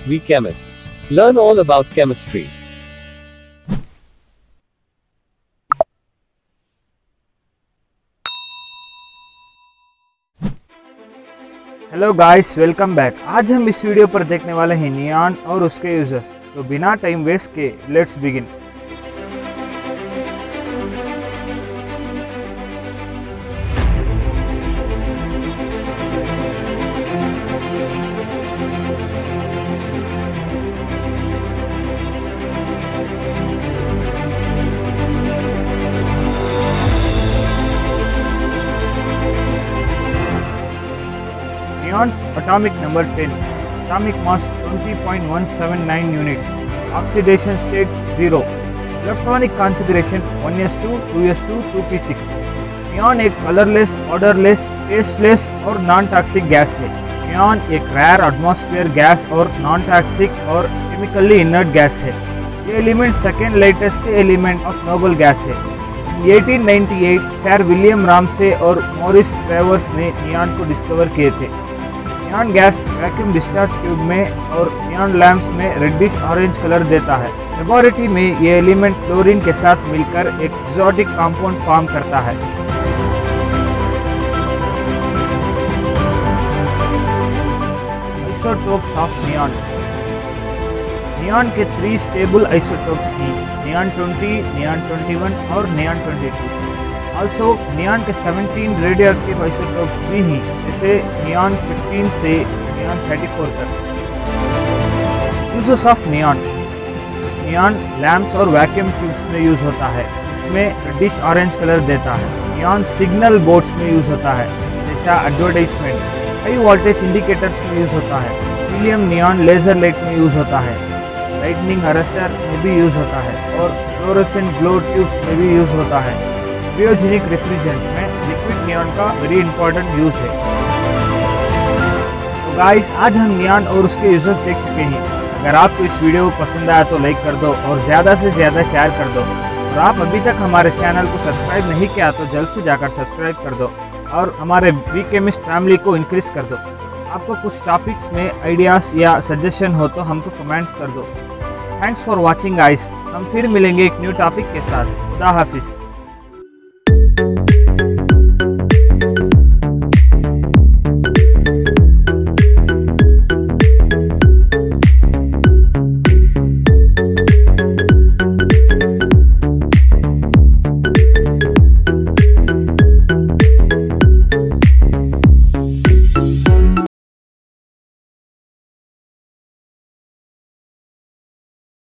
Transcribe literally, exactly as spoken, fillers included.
We chemists learn all about chemistry. Hello guys, welcome back. आज हम इस video पर देखने वाले हैं नियॉन और उसके यूजर्स। तो बिना टाइम वेस्ट के let's begin. Neon atomic number ten, atomic mass twenty point one seven nine units, oxidation state zero, electronic configuration one s two, two s two, two p six। Neon एक colourless, odourless, tasteless और non toxic gas है। Neon एक rare atmosphere gas और non toxic और chemically inert gas है। ये element second latest element of noble gas है। अठारह सौ अट्ठानवे सर विलियम रामसे और मॉरिस ट्रेवर्स ने नियॉन को डिस्कवर किए थे। Neon gas vacuum discharge tube में और नियॉन लैंप्स में रेडिश ऑरेंज कलर देता है। लेबोरेटरी में ये एलिमेंट फ्लोरीन के साथ मिलकर एक एक्सोटिक कंपाउंड फॉर्म करता है। Isotopes of neon. नियॉन के थ्री स्टेबल आइसोटोप्स ही neon twenty, neon twenty one और neon twenty two. Also neon के सेवनटीन रेडियो एक्टिव आइसोटोप्स भी हैं, जैसे नियॉन फिफ्टीन से नियॉन थर्टी फोर तक। Uses of neon. Neon lamps और वैक्यूम ट्यूब्स में यूज होता है, इसमें रेडिश ऑरेंज कलर देता है। नियॉन सिग्नल बोर्ड्स में यूज होता है, जैसा एडवर्टाइजमेंट। हाई वोल्टेज इंडिकेटर्स में यूज होता है। हीलियम नियॉन लेजर लाइट में यूज होता है। लाइटनिंग अरेस्टर में भी यूज होता है और फ्लोरोसेंट ग्लो ट्यूब्स में भी यूज होता है। क्रायोजेनिक रेफ्रिजरेंट में लिक्विड नियॉन का वेरी इंपॉर्टेंट यूज है। तो गाइस, आज हम नियॉन और उसके यूजर्स देख चुके हैं। अगर आपको इस वीडियो पसंद आया तो लाइक कर दो और ज़्यादा से ज़्यादा शेयर कर दो। और आप अभी तक हमारे चैनल को सब्सक्राइब नहीं किया तो जल्द से जाकर सब्सक्राइब कर दो और हमारे वी केमिस्ट फैमिली को इंक्रीज कर दो। आपको कुछ टॉपिक्स में आइडियाज़ या सजेशन हो तो हमको कमेंट कर दो। Thanks for watching guys. हम फिर मिलेंगे एक न्यू टॉपिक के साथ। खुदा हाफिज़।